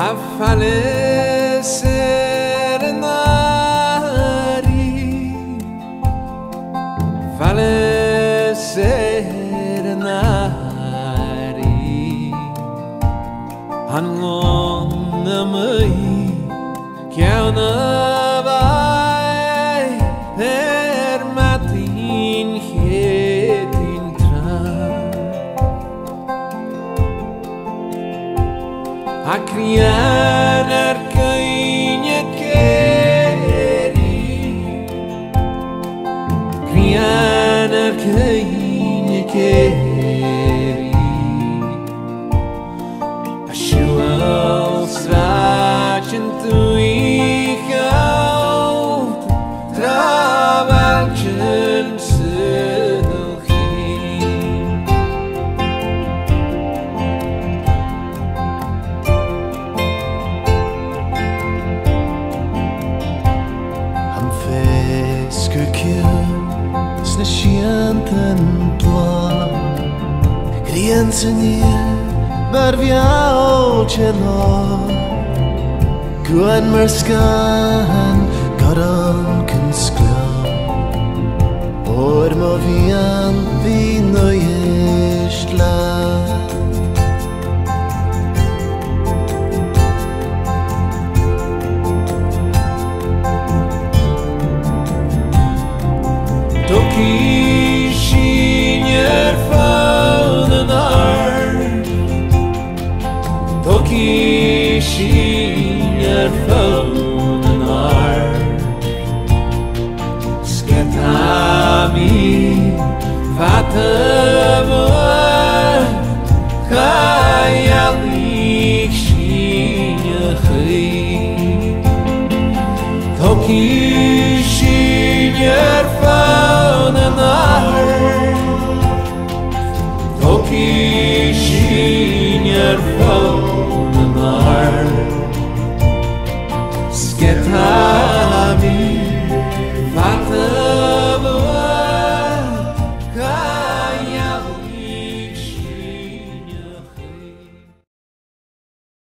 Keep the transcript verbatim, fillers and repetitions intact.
a falecer nari, falecer nari, angon namai kya na vai per matin hetin tra a criar cainha queri criar cainha queri a shual strachin tu ichaut trabalchen na siantan tla Kriansanie mar viao chelo Guan marskan garan kan skla Or ma vian